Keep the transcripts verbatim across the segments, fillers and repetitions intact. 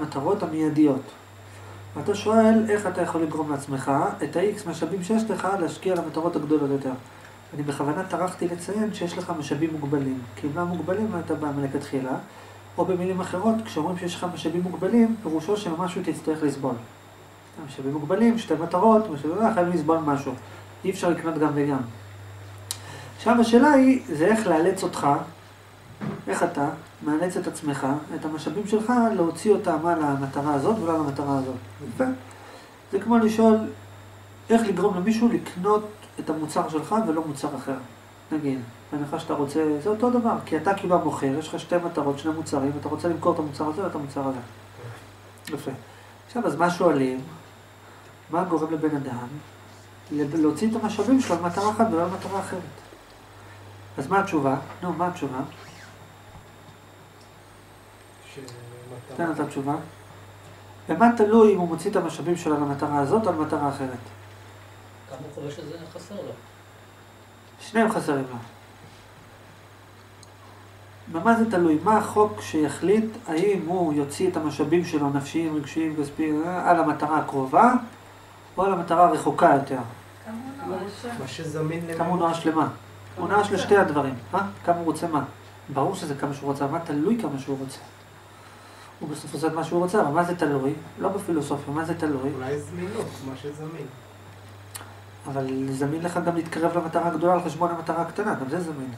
המטרות המיידיות. ואתה שואל איך אתה יכול לגרום לעצמך את ה-X משאבים שיש לך להשקיע למטרות הגדולות יותר. אני בכוונה טרחתי לציין שיש לך משאבים מוגבלים, כי אם לא מוגבלים אתה בא מלכתחילה, או במילים אחרות, כשאומרים שיש לך משאבים מוגבלים, פירושו שמשהו תצטרך לסבול. משאבים מוגבלים, שתי מטרות, משאבים מוגבלים, חייבים לסבול משהו. אי אפשר לקנות גם וגם. עכשיו השאלה היא, זה איך לאלץ אותך, איך אתה מאלץ את עצמך, את המשאבים שלך, להוציא אותם על המטרה הזאת ולא על המטרה הזאת. יפה. זה כמו לשאול, איך לגרום למישהו לקנות את המוצר שלך ולא מוצר אחר. נגיד, בהנחה שאתה רוצה, זה אותו דבר, כי אתה כאילו המוכר, יש לך שתי מטרות, שני מוצרים, ואתה רוצה למכור את המוצר הזה ואת המוצר הזה. יפה. עכשיו, אז מה שואלים? מה גורם לבן אדם? להוציא את המשאבים שלו על מטרה אחת ולא על מטרה אחרת. אז מה התשובה? נו, מה התשובה? תן את התשובה. ומה תלוי אם הוא מוציא את המשאבים שלו על המטרה הזאת או על מטרה אחרת? כמה הוא חושב שזה חסר לו? שניהם חסרים לו. במה זה תלוי? מה החוק שיחליט האם הוא יוציא את המשאבים שלו, נפשיים, רגשיים, כספיים, על המטרה הקרובה או על המטרה הרחוקה יותר? מה שזמין כמה הוא נואש למה? הוא נואש לשתי הדברים. כמה הוא רוצה מה? ברור שזה כמה שהוא רוצה, מה תלוי כמה שהוא רוצה? הוא בסוף עושה את מה שהוא רוצה, אבל מה זה תלוי? לא בפילוסופיה, מה זה תלוי? אולי זמינות, מה שזמין. אבל זמין לך גם להתקרב למטרה הגדולה על חשבון המטרה הקטנה, גם זה זמין.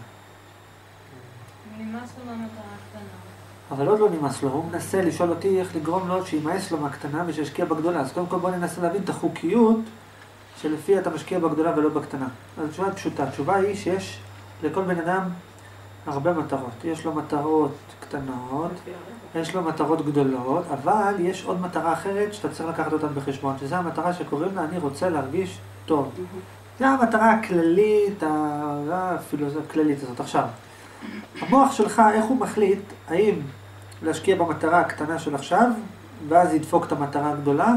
נמאס לו מהמטרה הקטנה. אבל עוד לא נמאס לו, הוא מנסה לשאול אותי איך לגרום לו שימאס לו מהקטנה ושישקיע בגדולה. אז קודם כל בוא ננסה להבין את החוקיות שלפי אתה משקיע בגדולה ולא בקטנה. אז התשובה פשוטה, התשובה היא שיש לכל בן אדם הרבה מטרות. יש לו מטרות קטנות, יש לו מטרות גדולות, אבל יש עוד מטרה אחרת שאתה צריך לקחת אותה בחשבון, שזו המטרה שקוראים לה, אני רוצה להרגיש טוב. זו המטרה הכללית, אפילו זו הכללית הזאת. עכשיו, המוח שלך, איך הוא מחליט, האם להשקיע במטרה הקטנה של עכשיו, ואז ידפוק את המטרה הגדולה,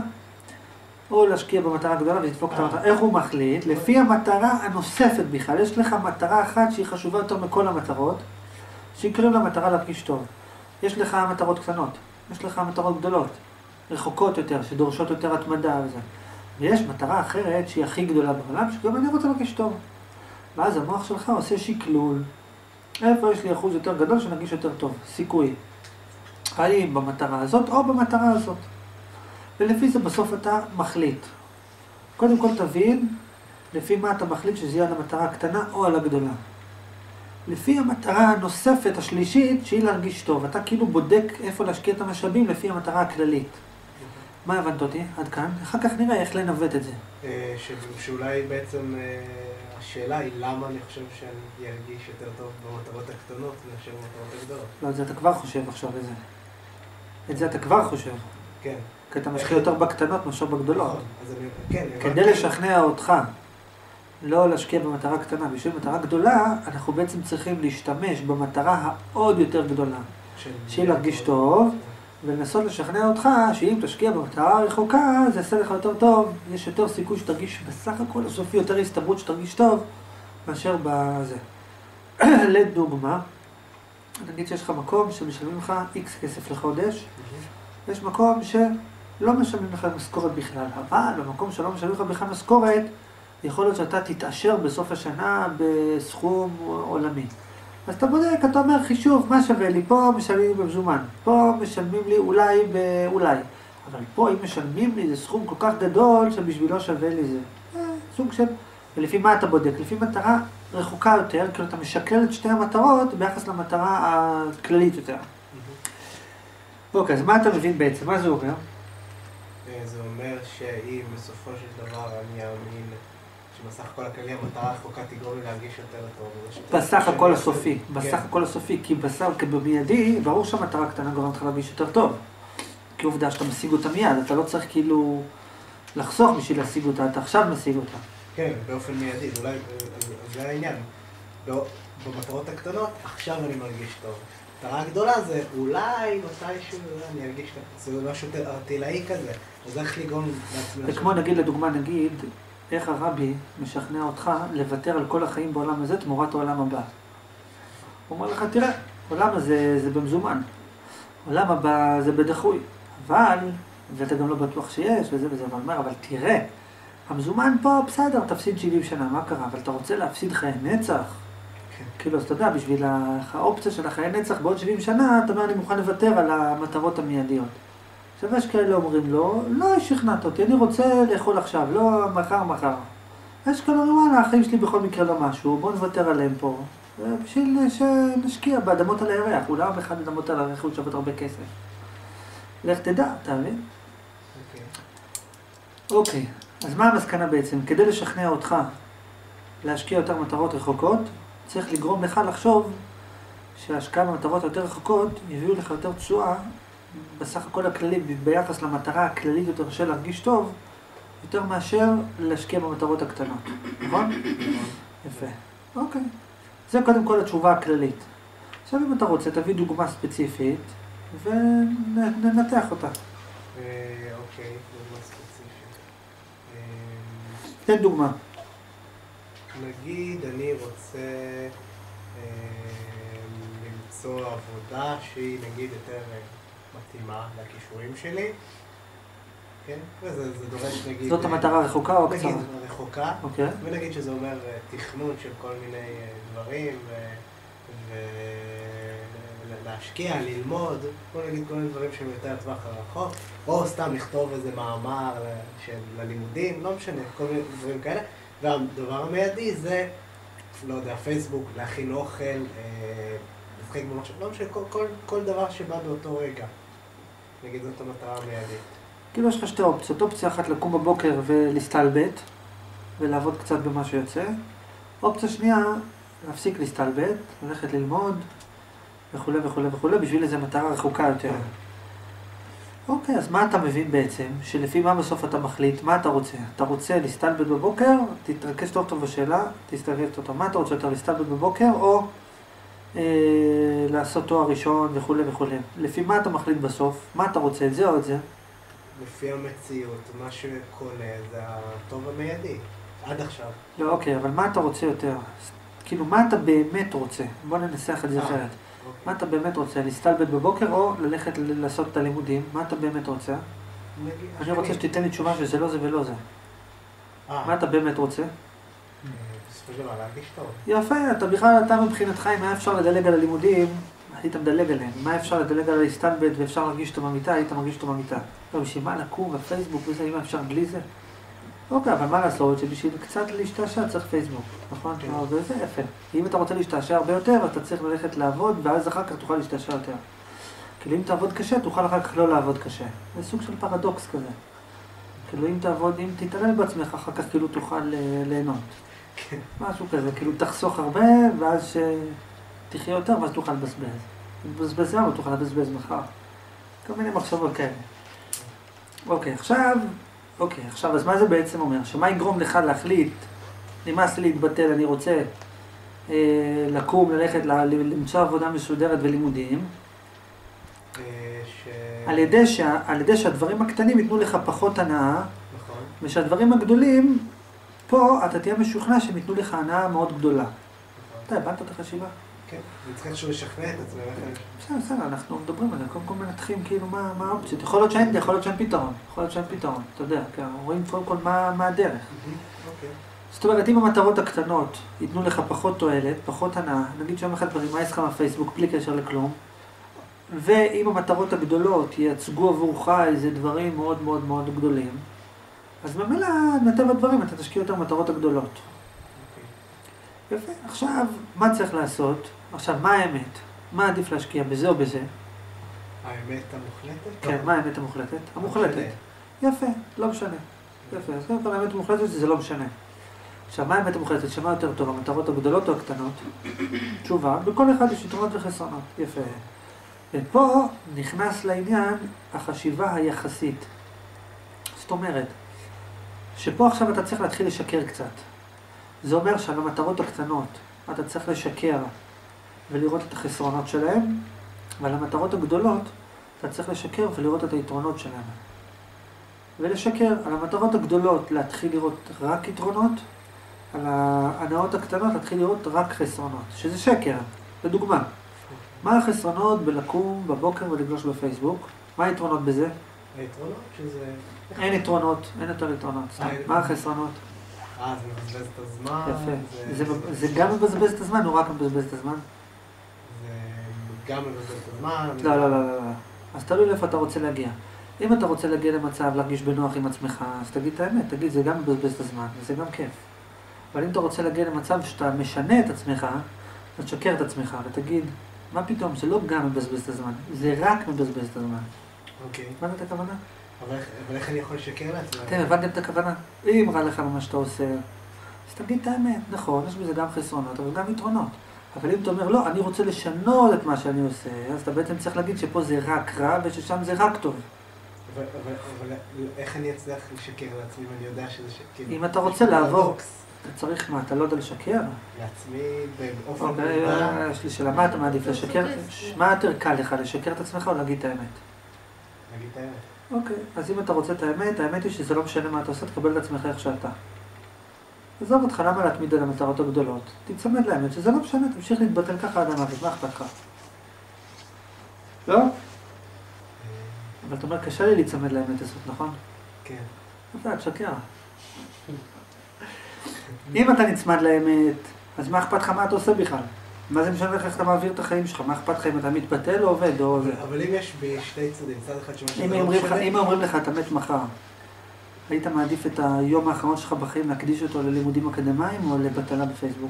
או להשקיע במטרה הגדולה וידפוק את המטרה, איך הוא מחליט? לפי המטרה הנוספת בכלל, יש לך מטרה אחת שהיא חשובה יותר מכל המטרות, שהיא קוראים לה מטרה להרגיש טוב. יש לך מטרות קטנות, יש לך מטרות גדולות, רחוקות יותר, שדורשות יותר התמדה וזה. ויש מטרה אחרת שהיא הכי גדולה בעולם, שגם אני רוצה להרגיש טוב. ואז המוח שלך עושה שקלול. איפה יש לי אחוז יותר גדול שנרגיש יותר טוב? סיכוי. האם במטרה הזאת או במטרה הזאת. ולפי זה בסוף אתה מחליט. קודם כל תבין, לפי מה אתה מחליט שזה יהיה על המטרה הקטנה או על הגדולה. לפי המטרה הנוספת, השלישית, שהיא להרגיש טוב. אתה כאילו בודק איפה להשקיע את המשאבים לפי המטרה הכללית. מה הבנת אותי? עד כאן. אחר כך נראה איך לנווט את זה. שאולי בעצם השאלה היא למה אני חושב שאני ארגיש יותר טוב במטרות הקטנות מאשר במטרות הגדולות. לא, את זה אתה כבר חושב עכשיו את זה. את זה אתה כבר חושב. כן. כי אתה משקיע יותר בקטנות מאשר בגדולות. כן. כדי לשכנע אותך לא להשקיע במטרה קטנה, בשביל מטרה גדולה, אנחנו בעצם צריכים להשתמש במטרה העוד יותר גדולה. שהיא להרגיש טוב, ולנסות לשכנע אותך שאם תשקיע במטרה הרחוקה, זה יעשה לך יותר טוב, יש יותר סיכוי שתרגיש בסך הכל הסופי, יותר הסתברות שתרגיש טוב, מאשר בזה. לדוגמה, נגיד שיש לך מקום שמשלמים לך X כסף לחודש, יש מקום שלא משלמים לך משכורת בכלל, אבל במקום שלא משלמים לך בכלל משכורת, יכול להיות שאתה תתעשר בסוף השנה בסכום עולמי. אז אתה בודק, אתה אומר חישוב, מה שווה לי? פה משלמים לי במזומן, פה משלמים לי אולי באולי. אבל פה אם משלמים לי זה סכום כל כך גדול שבשבילו שווה לי זה. סוג של... ולפי מה אתה בודק? לפי מטרה רחוקה יותר, כאילו אתה משקלל את שתי המטרות ביחס למטרה הכללית יותר. אוקיי, אז מה אתה מבין בעצם? מה זה אומר? זה אומר שאם בסופו של דבר אני אאמין שבסך הכל הכללי המטרה הרחוקה תגרום לי להרגיש יותר טוב. בסך הכל הסופי, בסך הכל הסופי, כי בסך הכל במיידי, ברור שהמטרה הקטנה גורמת לך להרגיש יותר טוב. כי עובדה שאתה משיג אותה מיד, אתה לא צריך כאילו לחסוך בשביל להשיג אותה, אתה עכשיו משיג אותה. כן, באופן מיידי, אולי זה העניין. במטרות הקטנות, עכשיו אני מרגיש טוב. המטרה הגדולה זה אולי מתישהו אני ארגיש טוב. זה משהו ארטילאי כזה, אז איך לגרום לעצמי? זה כמו נגיד לדוגמה, נגיד, איך הרבי משכנע אותך לוותר על כל החיים בעולם הזה תמורת העולם הבא. הוא אומר לך, תראה, עולם הזה זה במזומן, עולם הבא זה בדחוי. אבל, ואתה גם לא בטוח שיש, וזה וזה, אבל אומר, אבל תראה, המזומן פה, בסדר, תפסיד שבעים שנה, מה קרה? אבל אתה רוצה להפסיד חיי נצח? כן. כאילו, אז אתה יודע, בשביל האופציה של החיי נצח בעוד שבעים שנה, אתה אומר, אני מוכן לוותר על המטרות המיידיות. עכשיו יש כאלה אומרים לו, לא שכנעת אותי, אני רוצה לאכול עכשיו, לא מחר מחר. יש כאלה אומרים, וואלה, החיים שלי בכל מקרה לא משהו, בוא נוותר עליהם פה. בשביל שנשקיע באדמות על הירח, אולי אחד אדמות על הירח הוא שווה הרבה כסף. לך תדע, אתה מבין? אוקיי. אוקיי, אז מה המסקנה בעצם? כדי לשכנע אותך להשקיע יותר מטרות רחוקות, צריך לגרום לך לחשוב שההשקעה במטרות יותר רחוקות יביאו לך יותר תשואה בסך הכל הכללי, ביחס למטרה הכללית יותר של להרגיש טוב, יותר מאשר להשקיע במטרות הקטנות, נכון? יפה. אוקיי. זה קודם כל התשובה הכללית. עכשיו אם אתה רוצה, תביא דוגמה ספציפית וננתח אותה. אוקיי, דוגמה ספציפית. תן דוגמה. נגיד אני רוצה למצוא עבודה שהיא נגיד יותר מתאימה לכישורים שלי. כן? וזה זה דורש נגיד... זאת המטרה רחוקה או קצרה? נגיד רחוקה. אוקיי. ונגיד שזה אומר תכנון של כל מיני דברים ולהשקיע, ללמוד, בוא נגיד כל מיני דברים שהם יותר טווח הרחוק, או סתם לכתוב איזה מאמר של הלימודים, לא משנה, כל מיני דברים כאלה. והדבר המיידי זה, לא יודע, פייסבוק, להכין אוכל, לשחק במחשב, לא משנה, כל, כל, כל דבר שבא באותו רגע. נגיד זאת המטרה המיידית. כאילו יש לך שתי אופציות. אופציה אחת לקום בבוקר ולהסתלבט, ולעבוד קצת במה שיוצא. אופציה שנייה, להפסיק להסתלבט, ללכת ללמוד, וכו' וכו' וכו', בשביל איזו מטרה רחוקה יותר. אוקיי, אז מה אתה מבין בעצם? שלפי מה בסוף אתה מחליט? מה אתה רוצה? אתה רוצה להסתלבט בבוקר? תתרכז טוב טוב בשאלה, תסתכל טוב טוב. מה אתה רוצה יותר, להסתלבט בבוקר או אה, לעשות תואר ראשון וכו' וכו'? לפי מה אתה מחליט בסוף? מה אתה רוצה, את זה או את זה? לפי המציאות, מה שקונה זה הטוב המיידי, עד עכשיו. לא, אוקיי, אבל מה אתה רוצה יותר? כאילו, מה אתה באמת רוצה? בוא ננסח את זה אחרת. מה אתה באמת רוצה? להסתלבט בבוקר או ללכת לעשות את הלימודים? מה אתה באמת רוצה? אני רוצה שתיתן לי תשובה שזה לא זה ולא זה. מה אתה באמת רוצה? בסופו של דבר, להרגיש טוב. יפה, אתה בכלל, אתה מבחינתך, אם היה אפשר לדלג על הלימודים, היית מדלג עליהם. מה אפשר לדלג על להסתלבט ואפשר להרגיש אותו במיטה, היית מרגיש אותו במיטה. לא, בשביל מה לקום בפייסבוק וזה, אם אפשר בלי זה? אוקיי, אבל מה לעשות שבשביל קצת להשתעשע צריך פייסבוק, נכון? וזה יפה. אם אתה רוצה להשתעשע הרבה יותר, אתה צריך ללכת לעבוד, ואז אחר כך תוכל להשתעשע יותר. כאילו אם תעבוד קשה, תוכל אחר כך לא לעבוד קשה. זה סוג של פרדוקס כזה. כאילו אם תעבוד, אם תתעלל בעצמך, אחר כך כאילו תוכל ליהנות. משהו כזה, כאילו תחסוך הרבה, ואז תחיה יותר, ואז תוכל לבזבז. לבזבז היום, תוכל לבזבז מחר. כל מיני מחשבות כאלה. אוקיי, עכשיו... אוקיי, עכשיו, אז מה זה בעצם אומר? שמה יגרום לך להחליט, נמאס לי להתבטל, אני רוצה אה, לקום, ללכת, למצוא עבודה מסודרת ולימודים, ש... על ידי, שה, על ידי שהדברים הקטנים ייתנו לך פחות הנאה, נכון. ושהדברים הגדולים, פה אתה תהיה משוכנע שהם ייתנו לך הנאה מאוד גדולה. נכון. אתה הבנת את החשיבה? כן, אני צריך איכשהו לשכנע את עצמי. בסדר, בסדר, אנחנו מדברים על זה, קודם כל מנתחים כאילו מה, מה האופציות. יכול להיות שאין, יכול להיות שאין פתרון, יכול להיות שאין פתרון, אתה יודע, כי רואים קודם כל מה, מה הדרך. אוקיי. זאת אומרת, אם המטרות הקטנות ייתנו לך פחות תועלת, פחות הנאה, נגיד שם אחד דברים, מה יש לך מהפייסבוק בלי קשר לכלום, ואם המטרות הגדולות ייצגו עבורך איזה דברים מאוד מאוד מאוד גדולים, אז ממילא מטבע הדברים אתה תשקיע יותר מטרות הגדולות. יפה. עכשיו, מה צריך לעשות? עכשיו, מה האמת? מה עדיף להשקיע, בזה או בזה? האמת המוחלטת? כן, מה האמת המוחלטת? המוחלטת. יפה, לא משנה. יפה, אז קודם כל האמת המוחלטת זה לא משנה. עכשיו, מה האמת המוחלטת? שמה יותר טוב, המטרות הגדולות או הקטנות? תשובה, בכל אחד יש יתרונות וחסרונות. יפה. ופה נכנס לעניין החשיבה היחסית. זאת אומרת, שפה עכשיו אתה צריך להתחיל לשקר קצת. זה אומר שעל המטרות הקטנות אתה צריך לשקר ולראות את החסרונות שלהם, ועל המטרות הגדולות אתה צריך לשקר ולראות את היתרונות שלהם. ולשקר על המטרות הגדולות להתחיל לראות רק יתרונות, על ההנאות הקטנות להתחיל לראות רק חסרונות, שזה שקר. לדוגמה, מה החסרונות בלקום בבוקר ולגלוש בפייסבוק? מה היתרונות בזה? היתרונות שזה... אין יתרונות, אין יותר יתרונות. סתם. אה, אין. מה החסרונות? אה, זה מבזבז את הזמן. יפה. זה- זה גם מבזבז את הזמן, או רק מבזבז את הזמן? זה גם מבזבז את הזמן. לא, לא, לא, לא. לא. אז תלוי לאיפה אתה רוצה להגיע. אם אתה רוצה להגיע למצב להרגיש בנוח עם עצמך, אז תגיד את האמת, תגיד, זה גם מבזבז את הזמן, וזה גם כיף. אבל אם אתה רוצה להגיע למצב שאתה משנה את עצמך, אתה תשקר את עצמך ותגיד, מה פתאום, זה לא גם מבזבז את הזמן, זה רק מבזבז את הזמן. אוקיי. הבנת את הכוונה? אבל איך- אבל איך אני יכול לשקר לעצמי? כן, הבנתם את הכוונה? אם רע לך ממה שאתה עושה, אז תגיד את האמת, נכון, יש בזה גם חסרונות, אבל גם יתרונות. אבל אם אתה אומר, לא, אני רוצה לשנות את מה שאני עושה, אז אתה בעצם צריך להגיד שפה זה רק רע וששם זה רק טוב. אבל- אבל אבל איך אני אצליח לשקר לעצמי אם אני יודע שזה שקר? אם אתה רוצה לעבור, אתה צריך מה, אתה לא יודע לשקר? לעצמי באופן אוקיי, מודע, יש לי שאלה, מה אתה מעדיף לשקר? מה יותר קל לך, לשקר את עצמך או להגיד את האמת? נגיד את האמת. אוקיי, אז אם אתה רוצה את האמת, האמת היא שזה לא משנה מה אתה עושה, תקבל את עצמך איך שאתה. עזוב אותך, למה להתמיד על המטרות הגדולות? תצמד לאמת, שזה לא משנה, תמשיך להתבטל ככה עד המוות, מה אכפת לך? לא? אבל אתה אומר, קשה לי להיצמד לאמת הזאת, נכון? כן. אתה תשקר. אם אתה נצמד לאמת, אז מה אכפת לך מה אתה עושה בכלל? מה זה משנה לך איך אתה מעביר את החיים שלך? מה אכפת לך אם אתה מתבטל או עובד או... אבל- אבל אם יש בי שתי צדדים, צד אחד שמה שזה אם לא אומרים לך- משנה, אם אומרים לך אתה מת מחר, היית מעדיף את היום האחרון שלך בחיים להקדיש אותו ללימודים אקדמיים או לבטלה בפייסבוק?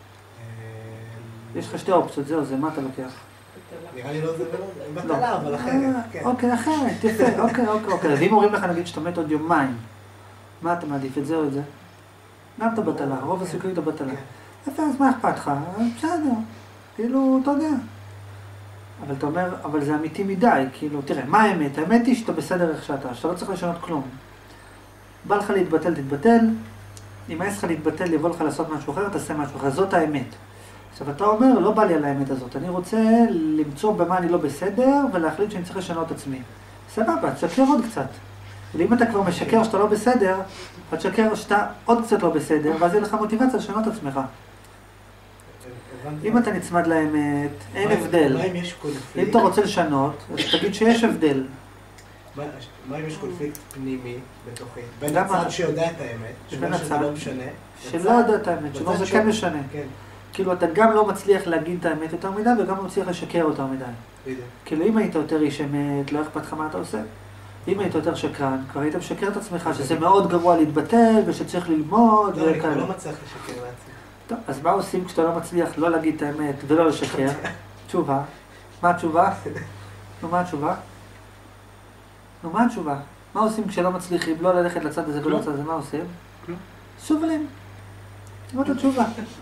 אה, יש לך שתי אופציות, זהו, זה מה אתה לוקח? נראה לי לא זה ולא זה. לא. בטלה, אבל אחרת, אה, כן. אוקיי, אחרת, יפה, אוקיי, אוקיי, אוקיי. אז אם אומרים לך נגיד שאתה מת עוד יומיים, מה אתה מעדיף, את זה או את זה? גם את הבטלה, רוב הסיכוי את הבטלה. כן. יפה, אז מה אכפת לך? בסדר, כאילו, אתה יודע. אבל אתה אומר, אבל זה אמיתי מדי, כאילו, תראה, מה האמת? האמת היא שאתה בסדר איך שאתה, שאתה לא צריך לשנות כלום. בא לך להתבטל, תתבטל, אם יש לך להתבטל, יבוא לך לעשות משהו אחר, תעשה משהו אחר, זאת האמת. עכשיו אתה אומר, לא בא לי על האמת הזאת, אני רוצה למצוא במה אני לא בסדר, ולהחליט שאני צריך לשנות את עצמי. סבבה, תשקר עוד קצת. ואם אתה כבר משקר שאתה לא בסדר, אתה תשקר שאתה עוד קצת לא בסדר, ואז יהיה לך מוטיבציה לשנות את עצמך. הבנתי. אם אתה נצמד לאמת, אין מה אם- הבדל. מה אם יש קונפליקט? אם אתה רוצה לשנות, אז תגיד שיש הבדל. מה מה אם יש קונפליקט פנימי בתוכי? בין למה? הצד שיודע את האמת, בין שאומר שזה הצד לא משנה. שלא לצד- יודע את האמת, שלא לצד זה ש- כן משנה. כן, כאילו אתה גם לא מצליח להגיד את האמת יותר מדי, וגם לא מצליח לשקר יותר מדי. בדיוק. כאילו אם היית יותר איש אמת, לא אכפת לך מה אתה עושה. אם היית יותר שקרן, כבר היית משקר את עצמך, שזה מאוד גרוע להתבטל, ושצריך ללמוד, לא, אני כבר וכאלה. לא מצליח לשקר לעצמי. טוב, אז מה עושים כשאתה לא מצליח לא להגיד את האמת ולא לשקר? תשובה. מה התשובה? נו, מה התשובה? נו, מה התשובה? מה עושים כשלא מצליחים לא ללכת לצד הזה ולא לצד הזה? מה עושים? כלום. סובלים. זאת התשובה.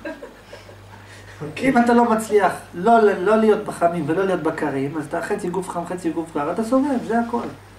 אם אתה לא מצליח לא, לא להיות בחמים ולא להיות בקרים, אז אתה חצי גוף חם, חצי גוף קר, אתה סובב, זה הכל.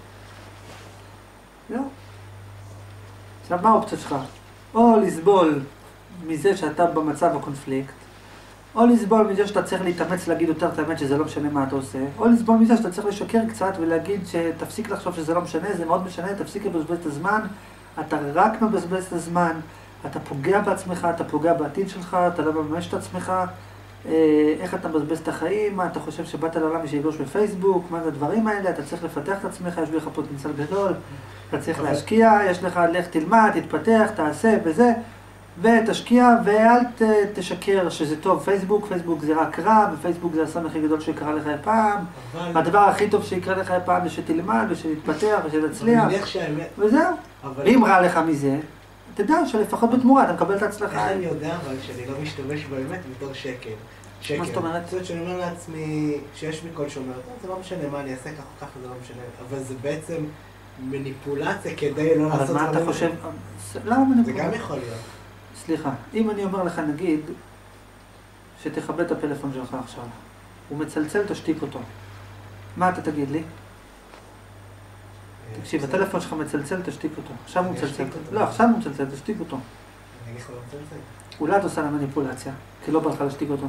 זהו. עכשיו, מה האופציה שלך? או לסבול מזה שאתה במצב הקונפליקט, או לסבול מזה שאתה צריך להתאמץ להגיד יותר את האמת שזה לא משנה מה אתה עושה, או לסבול מזה שאתה צריך לשקר קצת ולהגיד שתפסיק לחשוב שזה לא משנה, זה מאוד משנה, תפסיק לבזבז את הזמן, אתה רק מבזבז את הזמן, אתה פוגע בעצמך, אתה פוגע בעתיד שלך, אתה לא מממש את עצמך, אה, איך אתה מבזבז את החיים, מה אתה חושב שבאת לעולם ושיגלוש בפייסבוק, מה זה הדברים האלה, אתה צריך לפתח את עצמך, יש לך פוטנציאל גדול, אתה צריך אבל- להשקיע, יש לך, לך תלמד, תתפתח, תעשה וזה, ותשקיע ואל ת, תשקר שזה טוב, פייסבוק, פייסבוק זה רק רע, ופייסבוק זה הסם הכי גדול שקרה לך אי פעם, אבל... הדבר הכי טוב שיקרה לך אי פעם זה שתלמד ושתתפתח ושתצליח, אני מניח שהאמת... וזהו. אבל... ואם רע לך מזה, תדע שלפחות בתמורה אתה מקבל את ההצלחה. איך אני יודע אבל שאני לא משתמש באמת בתור שקר? שקר. מה זאת אומרת? זאת אומרת שאני אומר לעצמי שיש לי קול שאומר, "טוב, זה לא משנה מה אני אעשה ככה או ככה, זה לא משנה, אבל זה בעצם מניפולציה כדי לא אבל לעשות מה אתה דברים חושב? האלה. למה זה מניפולציה? גם יכול להיות. סליחה, אם אני אומר לך נגיד שתכבד את הפלאפון שלך עכשיו, הוא מצלצל, תשתיק אותו. מה אתה תגיד לי? תקשיב, הטלפון שלך מצלצל, תשתיק אותו. עכשיו הוא אני מצלצל. אשתיק אותו. לא, עכשיו הוא מצלצל, תשתיק אותו. אני אגיד לך לא מצלצל. אולי את עושה לה מניפולציה, כי לא בא לך להשתיק אותו.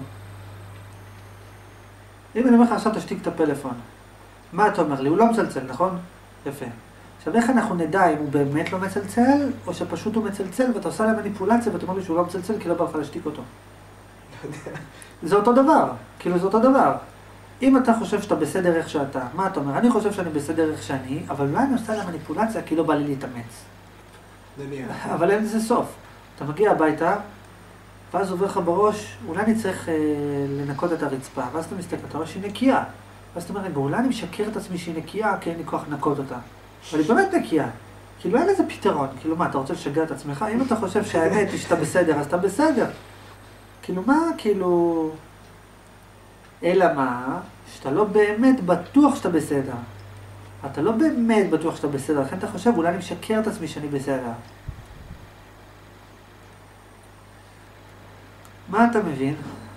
אם אני אומר לך עכשיו תשתיק את הפלאפון, מה אתה אומר לי? הוא לא מצלצל, נכון? יפה. עכשיו איך אנחנו נדע אם הוא באמת לא מצלצל, או שפשוט הוא מצלצל ואתה עושה לה מניפולציה ואתה אומר לי שהוא לא מצלצל כי לא בא לך להשתיק אותו. לא יודע. זה אותו דבר, כאילו זה אותו דבר. אם אתה חושב שאתה בסדר איך שאתה, מה אתה אומר? אני חושב שאני בסדר איך שאני, אבל אולי אני עושה לה מניפולציה כי לא בא לי להתאמץ. נניח. אבל אין לזה סוף. אתה מגיע הביתה, ואז עובר לך בראש, אולי אני צריך אה, לנקות את הרצפה, ואז אתה מסתכל, אתה רואה שהיא נקייה. ואז אתה אומר, רגע, אולי אני משקר את עצמי שהיא נקייה, כי אין לי כוח לנקות אותה. אבל היא באמת נקייה. כאילו אין לזה פתרון. כאילו מה, אתה רוצה לשגע את עצמך? אם אתה חושב שהאמת היא שאתה בסדר, אז אתה בסדר. כאילו מה, כאילו... אלא מה, שאתה לא באמת בטוח שאתה בסדר. אתה לא באמת בטוח שאתה בסדר, לכן אתה חושב, אולי אני משקר את עצמי שאני בסדר. מה אתה מבין?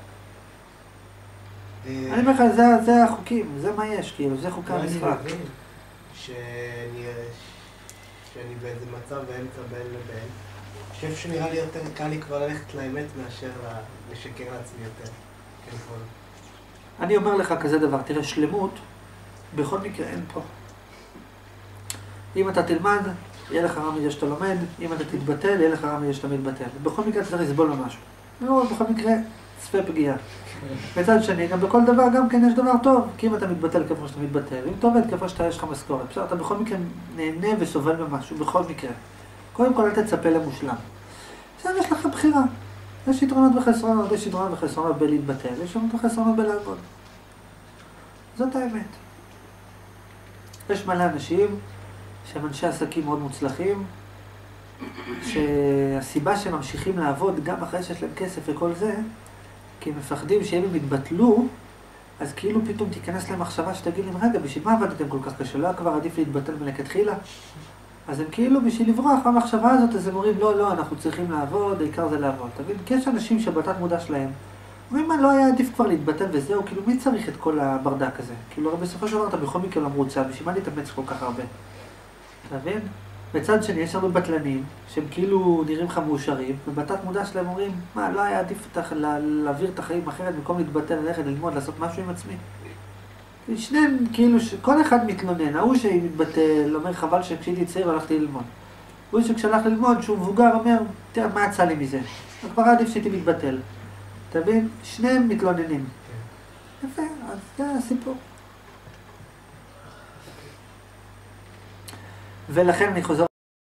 אני אומר לך, זה, זה החוקים, זה מה יש, כאילו, זה חוקי המשחק. אני מבין שאני, שאני באיזה מצב באמצע בין לבין. אני חושב שנראה לי יותר קל לי כבר ללכת לאמת מאשר לשקר לעצמי יותר. כן, נכון. אני אומר לך כזה דבר, תראה, שלמות, בכל מקרה אין פה. אם אתה תלמד, יהיה לך רע מזה שאתה לומד, אם אתה תתבטל, יהיה לך רע מזה שאתה מתבטל. בכל מקרה צריך לסבול ממשהו. לא, בכל מקרה, צפה פגיעה. מצד שני, גם בכל דבר גם כן יש דבר טוב, כי אם אתה מתבטל כפה שאתה מתבטל, אם אתה עובד כפה שאתה יש לך משכורת, בסדר, אתה בכל מקרה נהנה וסובל ממשהו, בכל מקרה. קודם כל, אל תצפה למושלם. עכשיו יש לך בחירה. יש יתרונות וחסרונות, יש יתרונות וחסרונות בלהתבטל, יש יתרונות וחסרונות בלעבוד. זאת האמת. יש מלא אנשים שהם אנשי עסקים מאוד מוצלחים, שהסיבה שהם ממשיכים לעבוד גם אחרי שיש להם כסף וכל זה, כי הם מפחדים שאם הם יתבטלו, אז כאילו פתאום תיכנס להם מחשבה שתגיד להם, רגע, בשביל מה עבדתם כל כך קשה? לא כבר עדיף להתבטל מלכתחילה? אז הם כאילו בשביל לברוח מהמחשבה הזאת, אז הם אומרים, לא, לא, אנחנו צריכים לעבוד, העיקר זה לעבוד. תבין, כי יש אנשים שבתת מודע שלהם, אומרים, מה, לא היה עדיף כבר להתבטל וזהו, כאילו מי צריך את כל הברדק הזה? כאילו, הרי בסופו של דבר אתה בכל מקרה לא מרוצה, בשביל מה להתאמץ כל כך הרבה? אתה מבין? בצד שני, יש הרבה בטלנים, שהם כאילו נראים לך מאושרים, ובתת מודע שלהם אומרים, מה, לא היה עדיף להעביר את החיים אחרת, במקום להתבטל, ללכת, ללמוד, לעשות משהו עם עצמי? שניהם, כאילו, כל אחד מתלונן, ההוא שמתבטל, אומר, חבל שכשהייתי צעיר הלכתי ללמוד. הוא שכשהלך ללמוד, שהוא מבוגר, אומר, תראה, מה יצא לי מזה? כבר עדיף שהייתי מתבטל. אתה מבין? שניהם מתלוננים. יפה, אז זה הסיפור. ולכן אני חוזר